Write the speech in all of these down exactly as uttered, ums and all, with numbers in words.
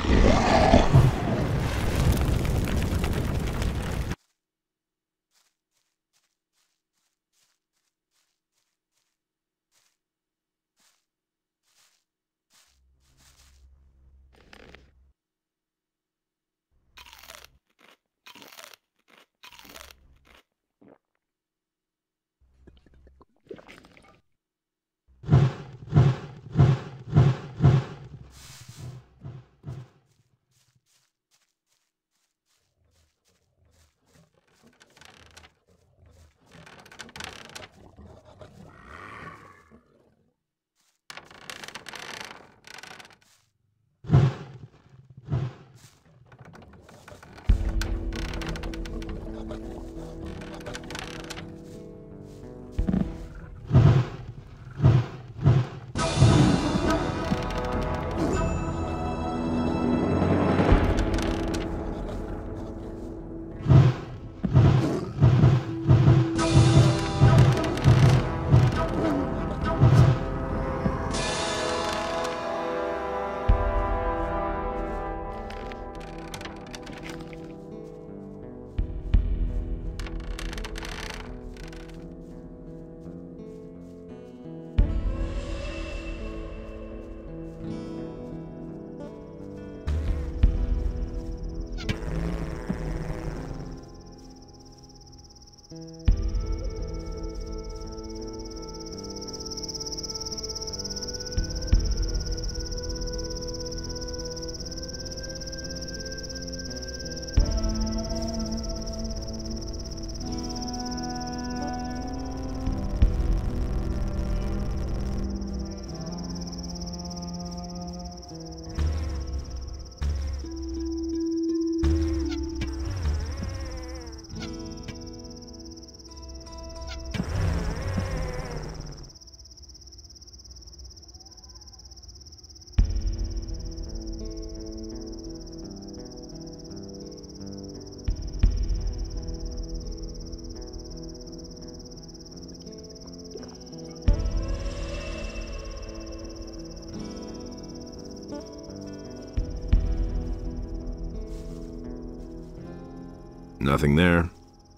Nothing there.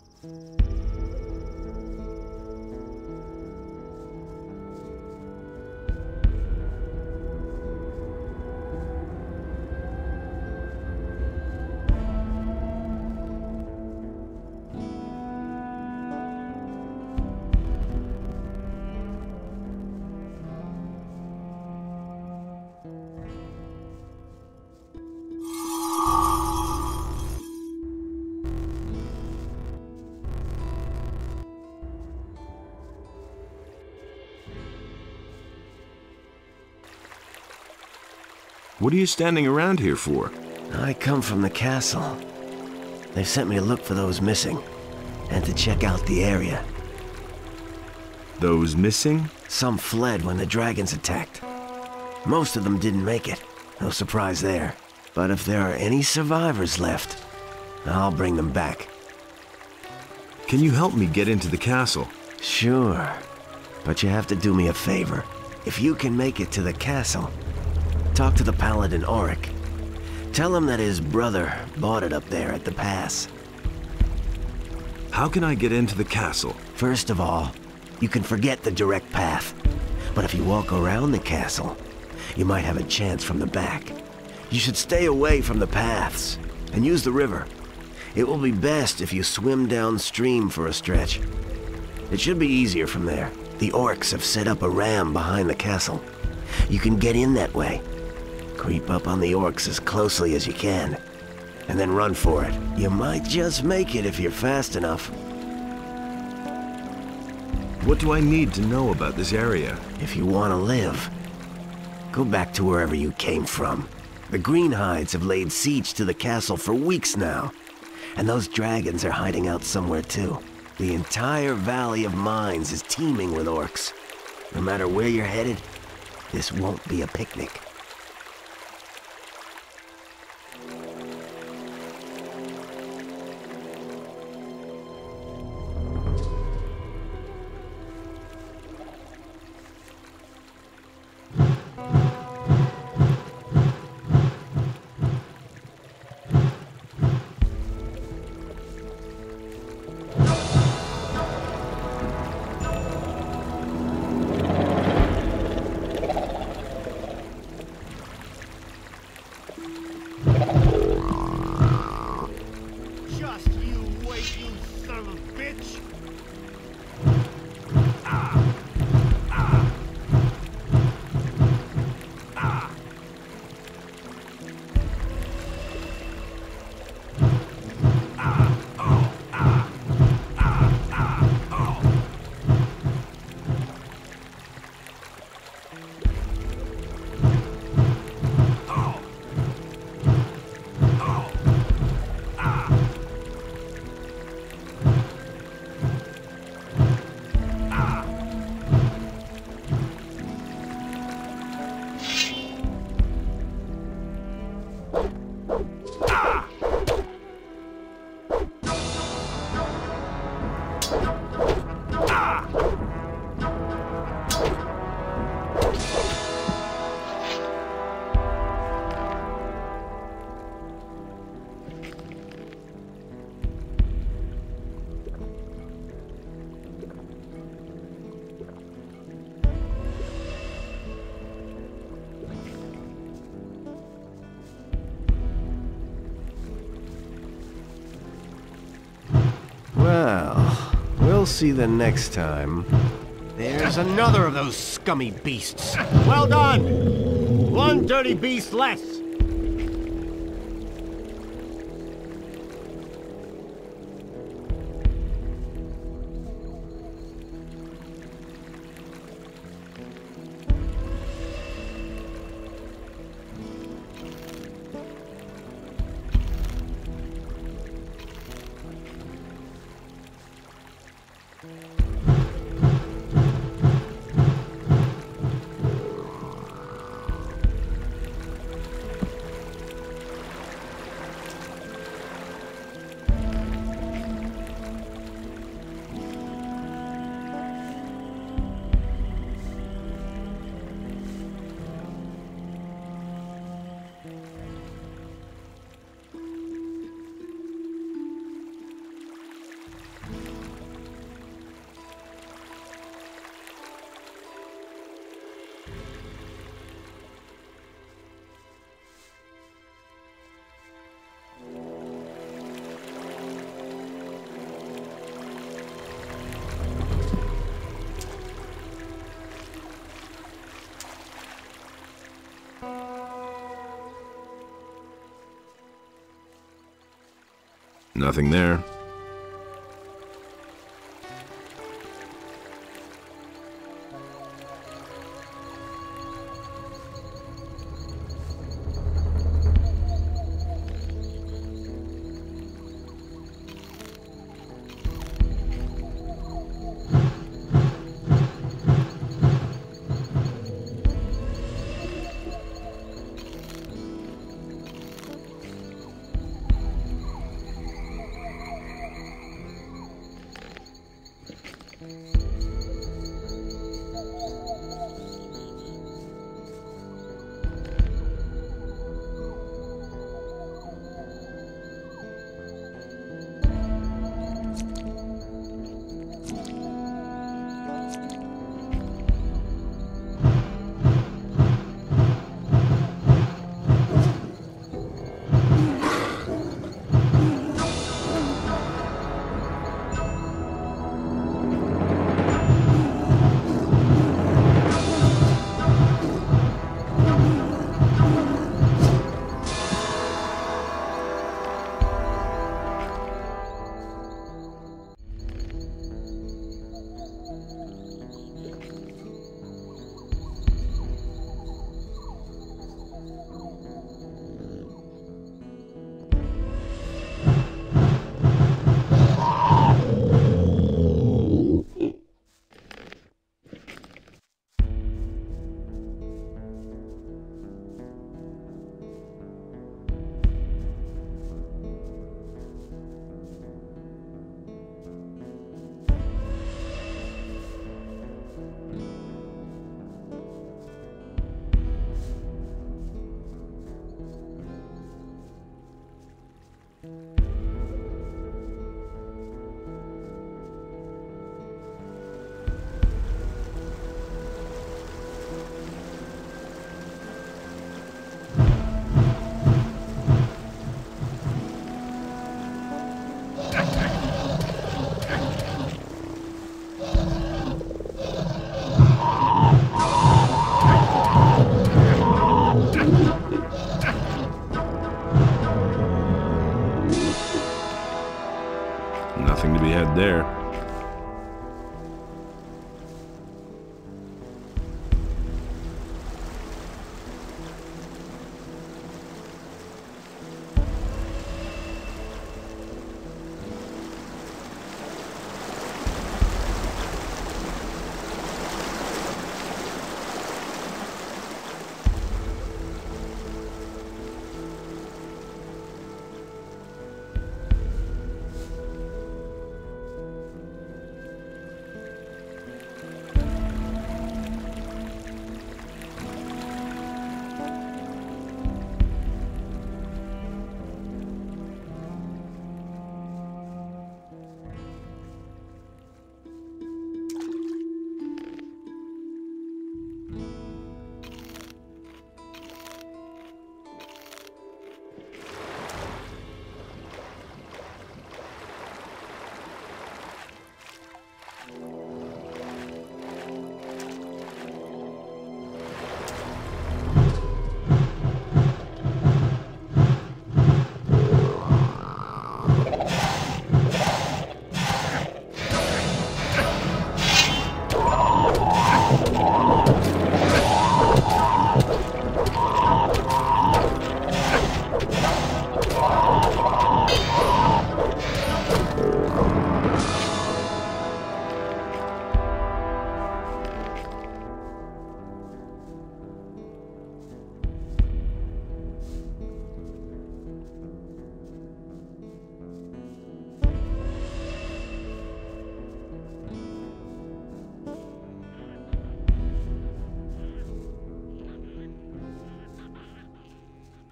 What are you standing around here for? I come from the castle. They've sent me to look for those missing, and to check out the area. Those missing? Some fled when the dragons attacked. Most of them didn't make it. No surprise there. But if there are any survivors left, I'll bring them back. Can you help me get into the castle? Sure. But you have to do me a favor. If you can make it to the castle, talk to the paladin Auric. Tell him that his brother bought it up there at the pass. How can I get into the castle? First of all, you can forget the direct path. But if you walk around the castle, you might have a chance from the back. You should stay away from the paths and use the river. It will be best if you swim downstream for a stretch. It should be easier from there. The orcs have set up a ram behind the castle. You can get in that way. Creep up on the orcs as closely as you can, and then run for it. You might just make it if you're fast enough. What do I need to know about this area? If you want to live, go back to wherever you came from. The Greenhides have laid siege to the castle for weeks now, and those dragons are hiding out somewhere too. The entire Valley of Mines is teeming with orcs. No matter where you're headed, this won't be a picnic. see the next time. There's another of those scummy beasts. Well done! One dirty beast less! Nothing there. Nothing to be had there.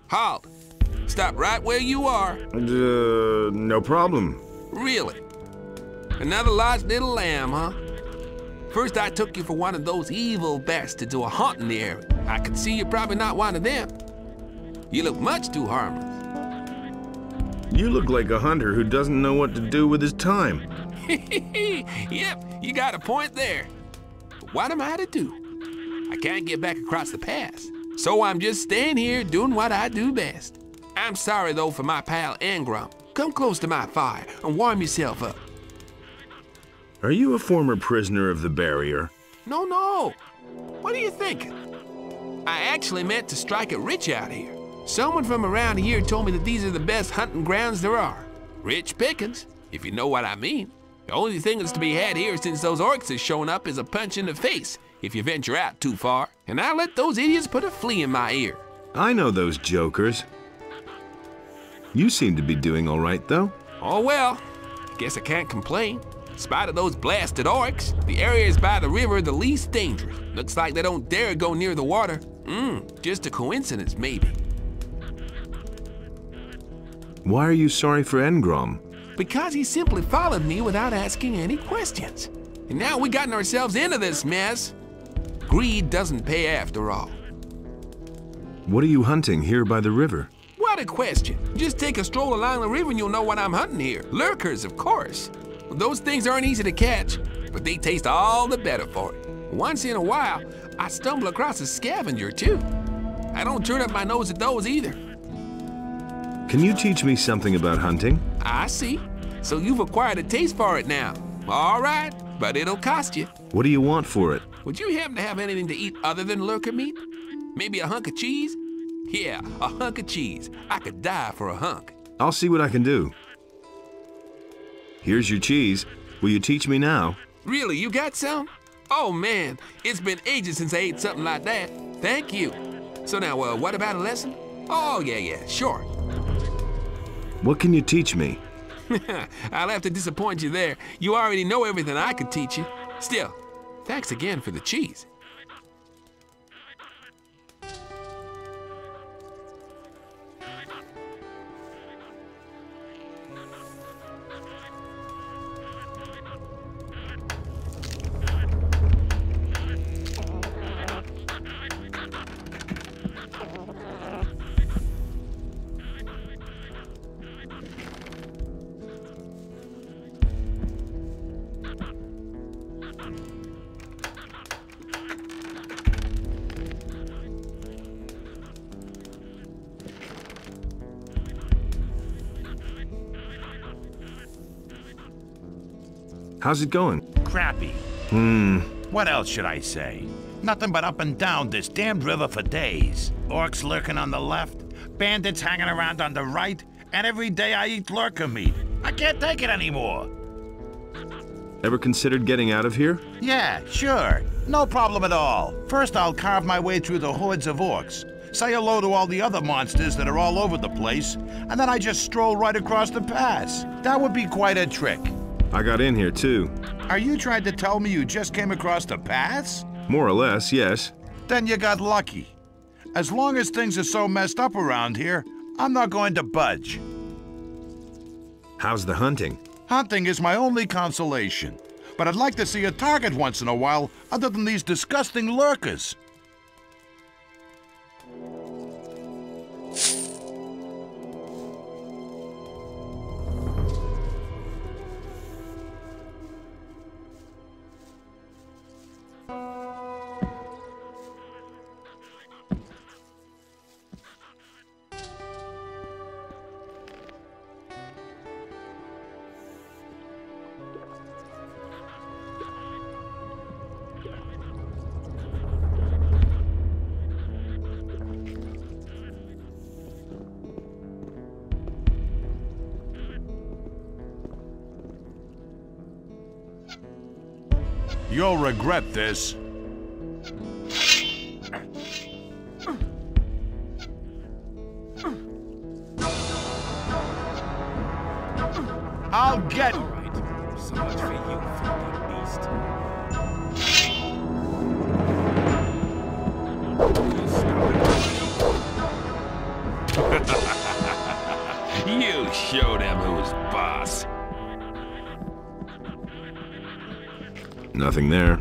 Halt. Stop right where you are. Uh, no problem. Really? Another lost little lamb, huh? First I took you for one of those evil bastards who are haunting the area. I could see you're probably not one of them. You look much too harmless. You look like a hunter who doesn't know what to do with his time. Yep, you got a point there. But what am I to do? I can't get back across the pass. So I'm just staying here doing what I do best. I'm sorry though for my pal Angrum. Come close to my fire and warm yourself up. Are you a former prisoner of the barrier? No, no. What are you thinking? I actually meant to strike it rich out here. Someone from around here told me that these are the best hunting grounds there are. Rich pickings, if you know what I mean. The only thing that's to be had here since those orcs have shown up is a punch in the face if you venture out too far. And I let those idiots put a flea in my ear. I know those jokers. You seem to be doing all right, though. Oh well, guess I can't complain. In spite of those blasted orcs, the areas by the river are the least dangerous. Looks like they don't dare go near the water. Hmm, just a coincidence, maybe. Why are you sorry for Engrom? Because he simply followed me without asking any questions. And now we've gotten ourselves into this mess. Greed doesn't pay after all. What are you hunting here by the river? What a question. Just take a stroll along the river and you'll know what I'm hunting here. Lurkers, of course. Those things aren't easy to catch, but they taste all the better for it. Once in a while, I stumble across a scavenger, too. I don't turn up my nose at those either. Can you teach me something about hunting? I see. So you've acquired a taste for it now. All right, but it'll cost you. What do you want for it? Would you happen to have anything to eat other than lurker meat? Maybe a hunk of cheese? Yeah, a hunk of cheese. I could die for a hunk. I'll see what I can do. Here's your cheese. Will you teach me now? Really, you got some? Oh man, it's been ages since I ate something like that. Thank you. So now, uh, what about a lesson? Oh yeah, yeah, sure. What can you teach me? I'll have to disappoint you there. You already know everything I could teach you. Still, thanks again for the cheese. How's it going? Crappy. Hmm. What else should I say? Nothing but up and down this damned river for days. Orcs lurking on the left, bandits hanging around on the right, and every day I eat lurker meat. I can't take it anymore. Ever considered getting out of here? Yeah, sure. No problem at all. First I'll carve my way through the hordes of orcs, say hello to all the other monsters that are all over the place, and then I just stroll right across the pass. That would be quite a trick. I got in here, too. Are you trying to tell me you just came across the pass? More or less, yes. Then you got lucky. As long as things are so messed up around here, I'm not going to budge. How's the hunting? Hunting is my only consolation, but I'd like to see a target once in a while other than these disgusting lurkers. You'll regret this. I'll get... All right, so much for you, filthy beast. You show them who's boss. Nothing there.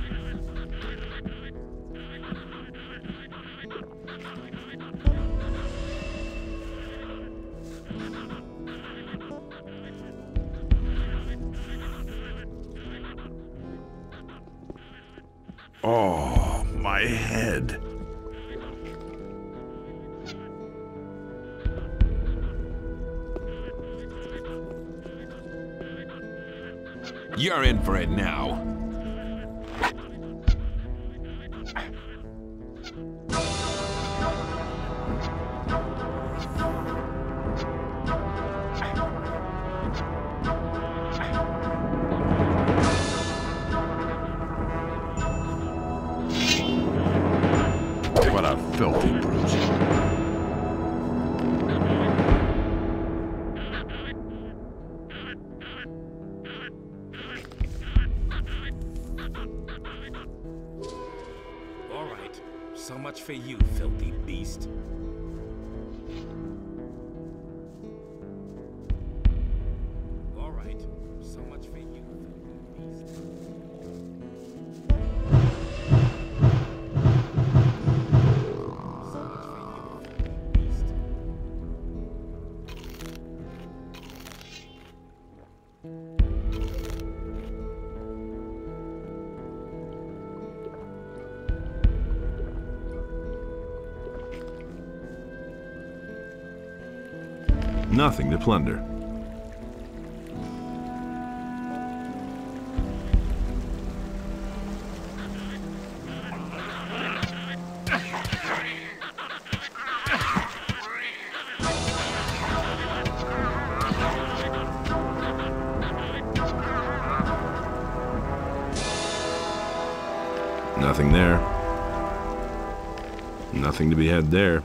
Oh, my head. You're in for it now. What a filthy brute. All right, so much for you, filthy beast. All right, so much for you, filthy beast. Nothing to plunder. Nothing there. Nothing to be had there.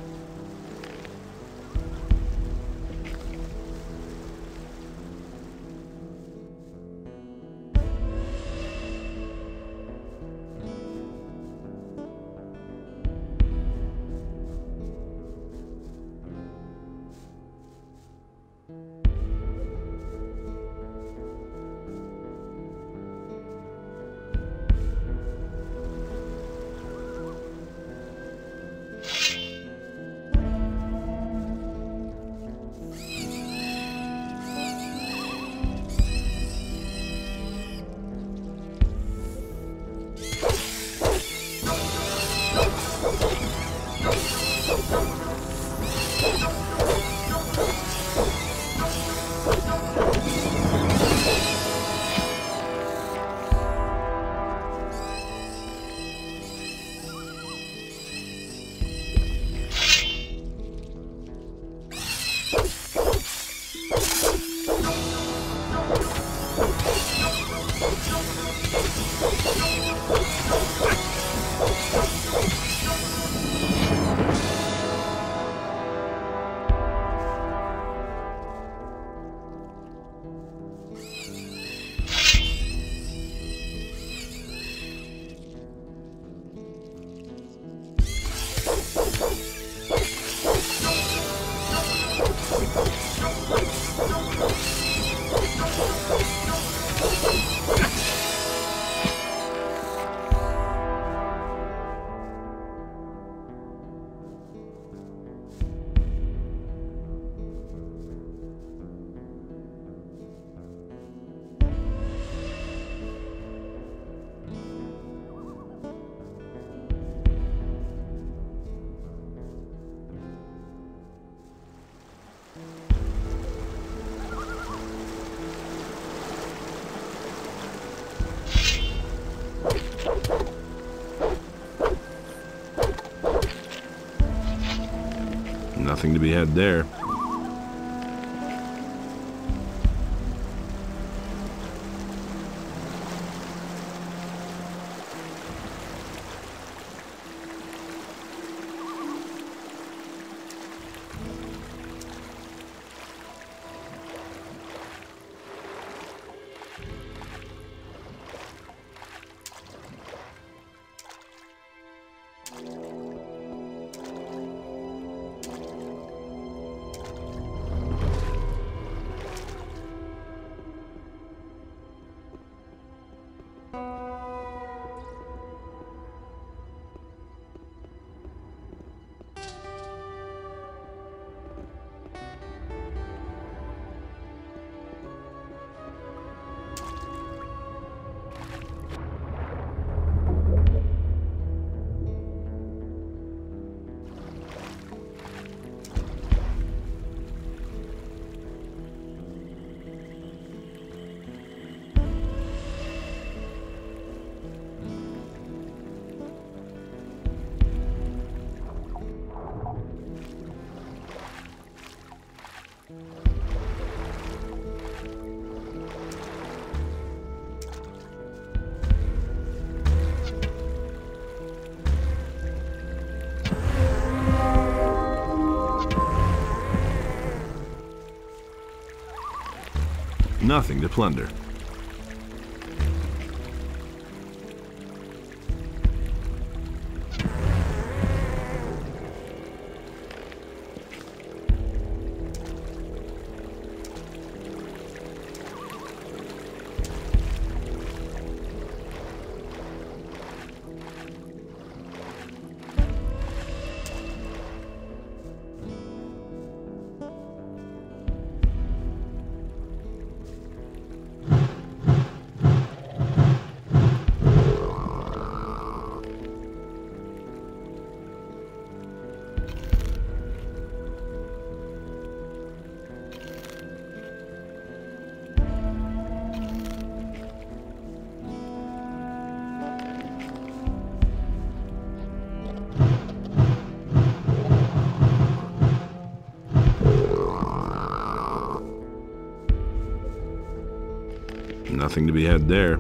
Nothing to be had there. Nothing to plunder. Nothing to be had there.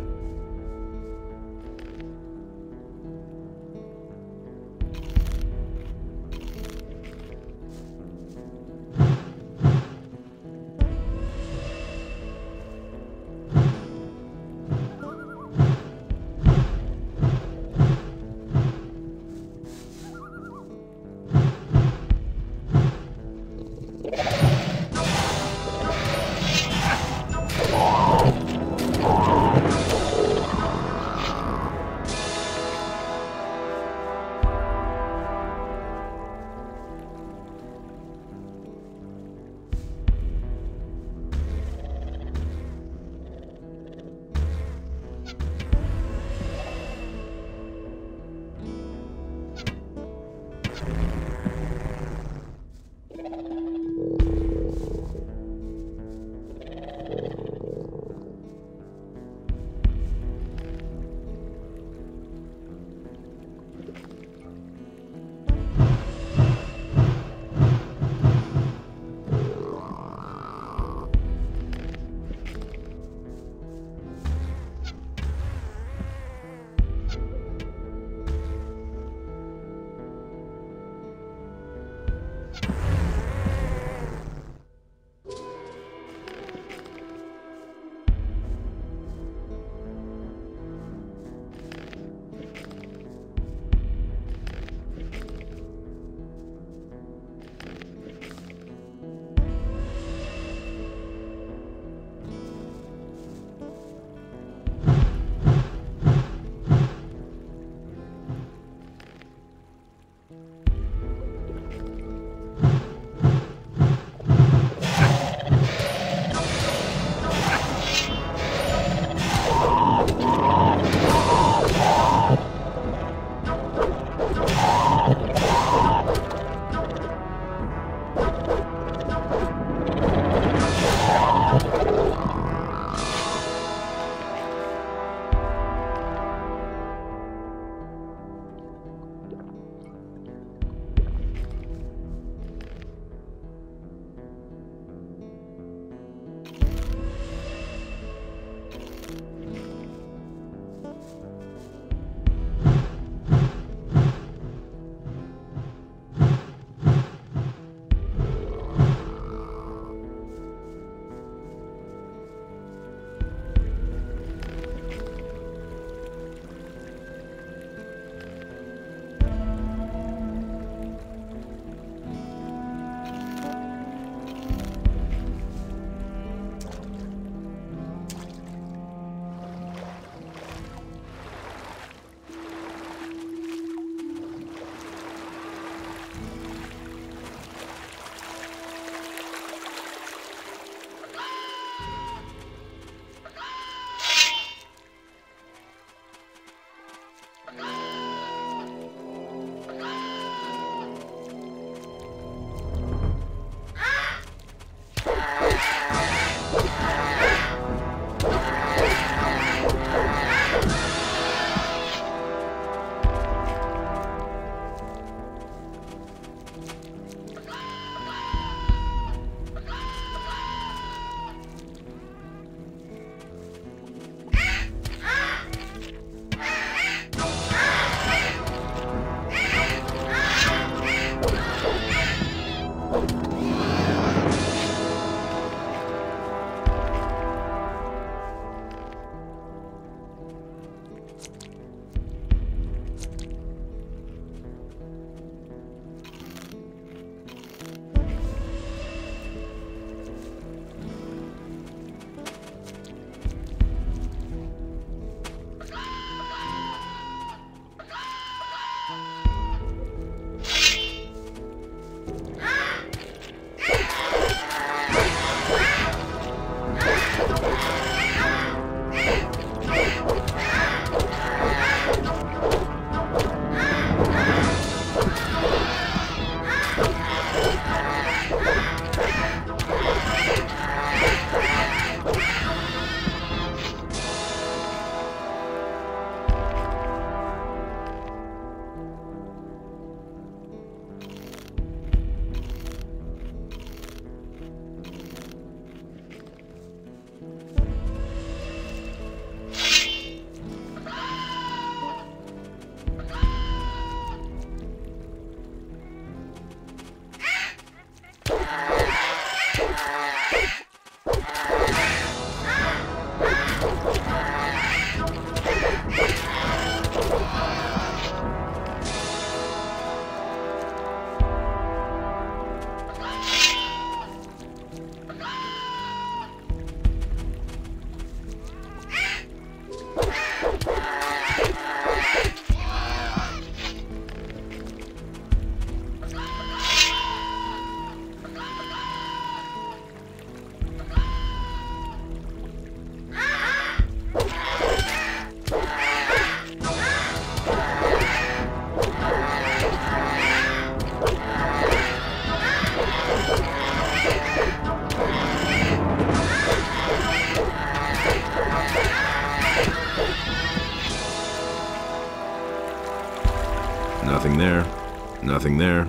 Nothing there.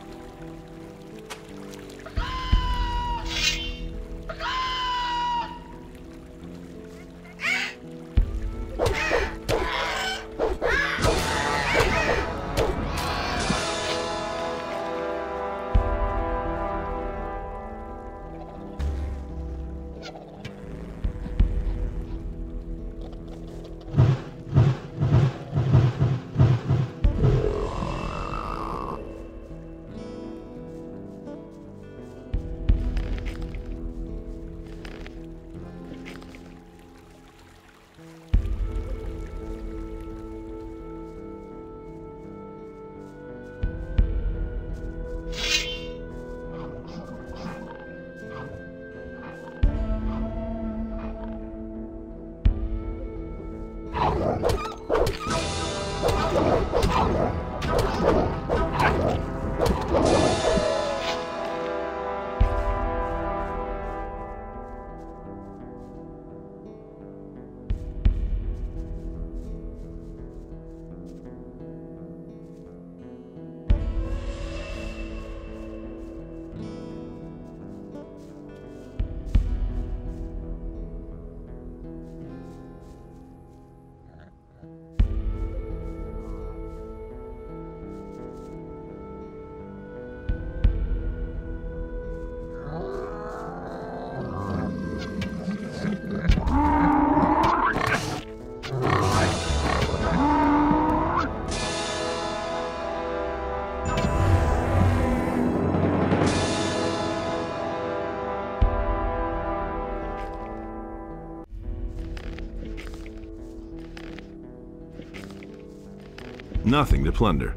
Nothing to plunder.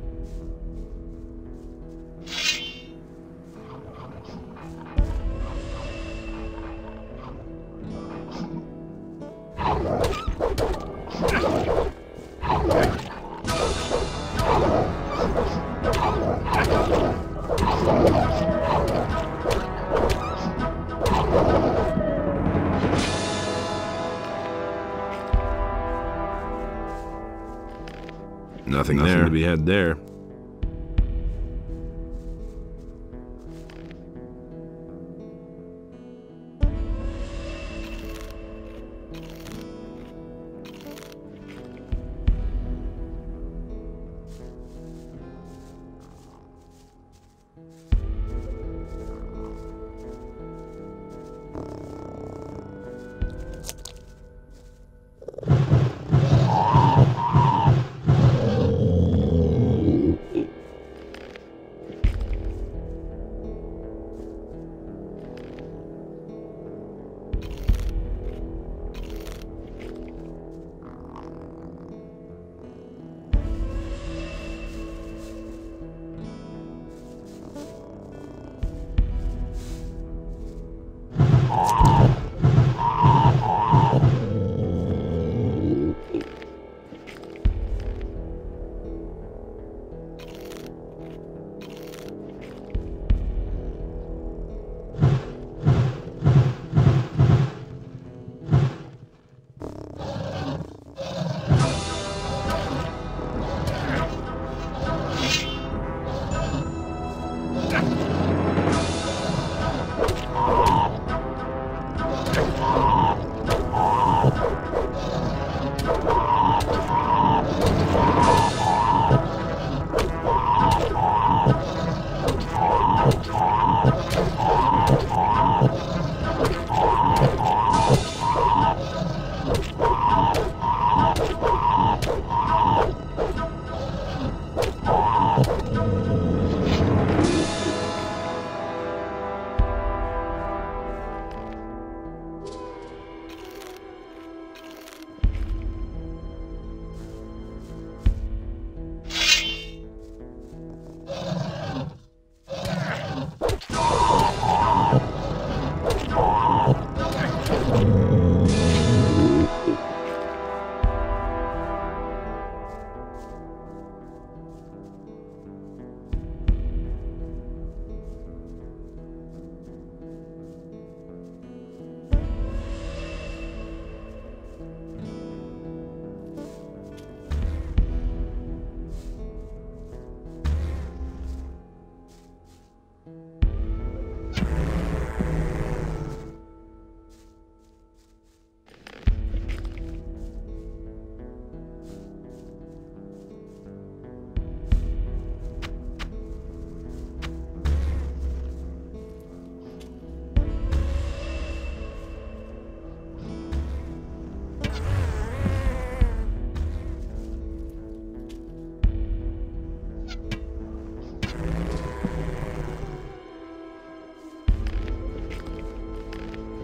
Nothing, Nothing there to be had there.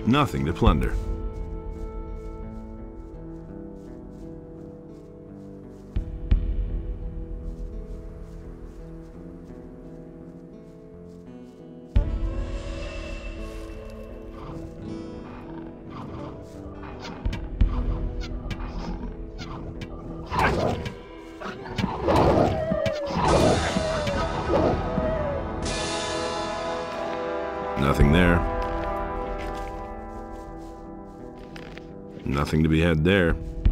Nothing to plunder. Nothing there. Nothing to be had there.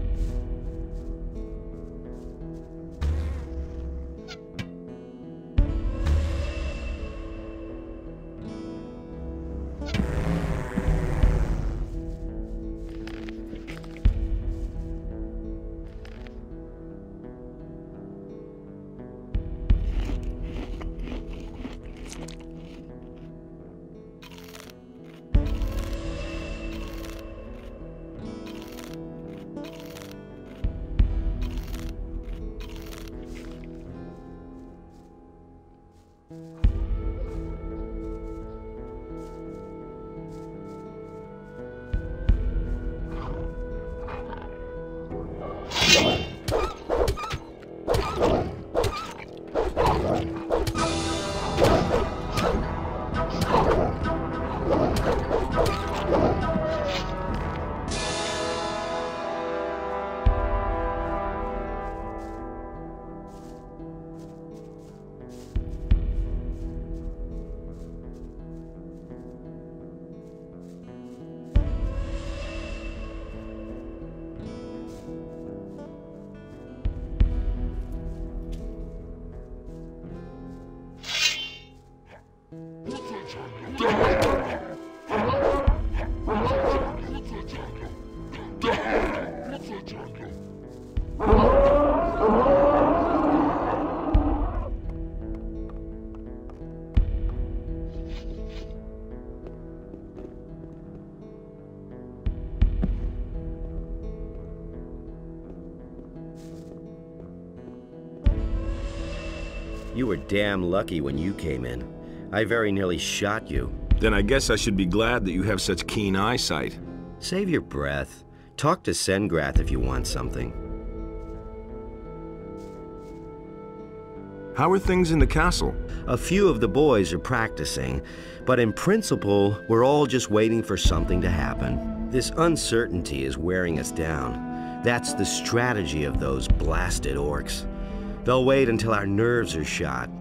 You were damn lucky when you came in. I very nearly shot you. Then I guess I should be glad that you have such keen eyesight. Save your breath. Talk to Sengrath if you want something. How are things in the castle? A few of the boys are practicing, but in principle, we're all just waiting for something to happen. This uncertainty is wearing us down. That's the strategy of those blasted orcs. They'll wait until our nerves are shot,